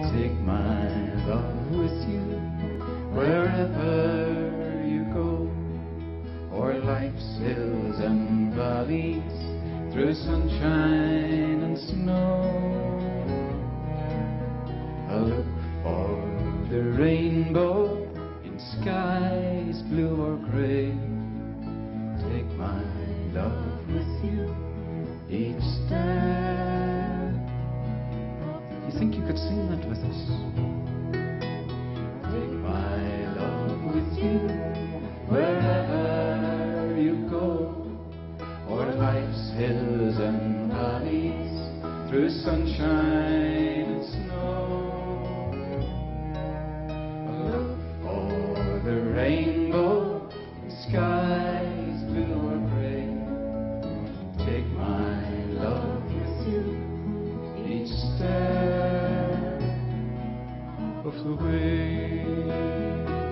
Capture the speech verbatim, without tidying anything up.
Take my love with you wherever you go, o'er life's hills and valleys, through sunshine and snow. I'll look for the rainbow in skies blue or grey. Take my love with you each step. You think you could sing that with us? Take my love with you wherever you go, o'er life's hills and valleys, through sunshine and snow. Look for the rainbow in skies blue or grey. Take my love with you each step of the way.